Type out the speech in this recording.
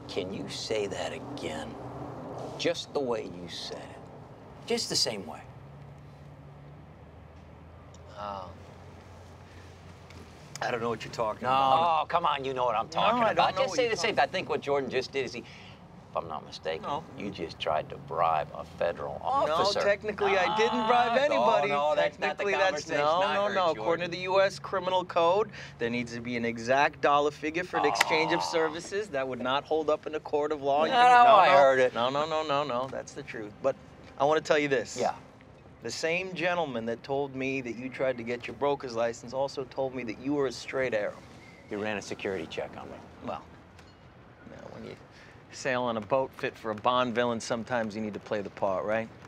Can you say that again? Just the way you said it. Just the same way. I don't know what you're talking about. Oh, come on, you know what I'm talking I about. don't know Just what say you're the same. I think what Jordan just did is if I'm not mistaken, you just tried to bribe a federal officer. No, technically I didn't bribe anybody. No, that's not the conversation I heard, No. Jordan. According to the U.S. Criminal Code, there needs to be an exact dollar figure for the exchange of services. That would not hold up in a court of law. I heard it. No. That's the truth. But I want to tell you this. Yeah. The same gentleman that told me that you tried to get your broker's license also told me that you were a straight arrow. You ran a security check on me. Well, when you sail on a boat fit for a Bond villain, sometimes you need to play the part, right?